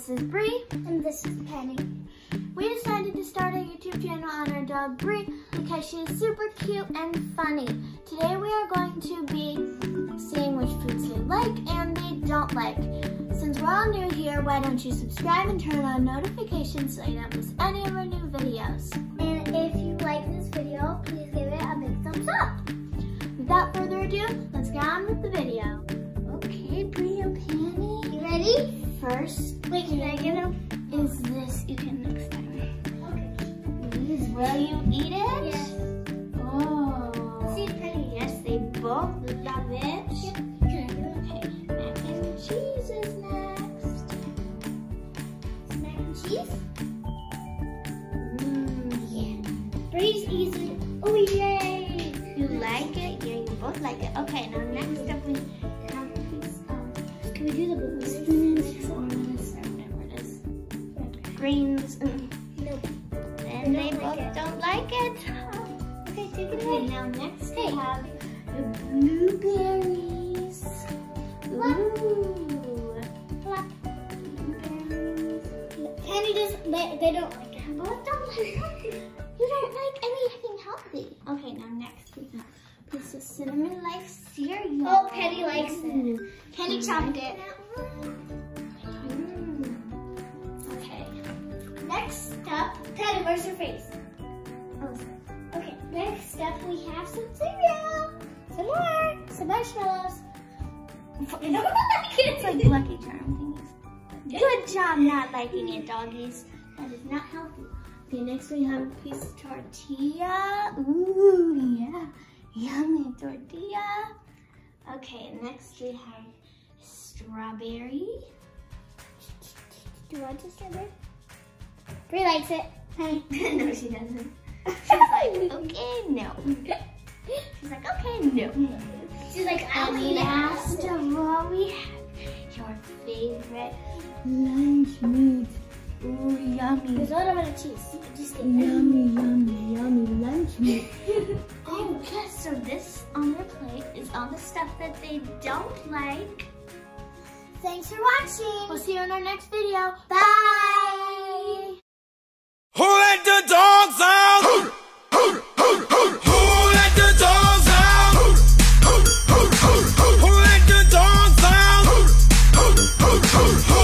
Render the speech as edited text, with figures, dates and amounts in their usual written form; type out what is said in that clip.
This is Brie. And this is Penny. We decided to start a YouTube channel on our dog Brie because she is super cute and funny. Today we are going to be seeing which foods they like and they don't like. Since we're all new here, why don't you subscribe and turn on notifications so you don't miss any of our new videos. And if you like this video, please give it a big thumbs up. Without further ado, let's get on with the video. Okay, Brie and Penny, you ready? First, wait, can I get them? Is this, you can next time. Okay. Will you eat it? Yes. Oh. See, Penny. Yes, they both love it. Yep. Can I get them? Okay, mac and cheese is next. Mac and cheese? Yeah. Brie's eating. Oh, yay! You like it? Yeah, you both like it. Okay, now next up we have these, can we do the blue spinach or this or whatever it is. Greens. Nope. And they don't like both it. don't like it. Okay, take it Okay, away. now next we have the blueberries. Ooh. Blueberries. Penny doesn't. They don't like it. Both don't like healthy. You don't like anything healthy. Okay, now next we have a piece of cinnamon life cereal. Oh, Penny likes it. Penny chopped it. Okay. Next up, Penny, where's your face? Oh, okay. Next up, we have some cereal. Some more. Some marshmallows. It's like Lucky Charm thingies. Good job not liking it, doggies. That is not healthy. Okay, next we have a piece of tortilla. Ooh, yeah. Yummy tortilla. Okay, next we have strawberry. Do you want a strawberry? Brie likes it. Penny. No, she doesn't. She's like, okay, no. She's like, okay, no. She's like, I'll And eat it. last of all, we have your favorite lunch meat. Ooh, yummy. There's a little bit of cheese. Just get it. Yummy, yummy, yummy lunch meat. Oh, yes, so this on their plate is all the stuff that they don't like. Thanks for watching. We'll see you in our next video. Bye. Who let the dogs out? Who let the dogs out? Who let the dogs out?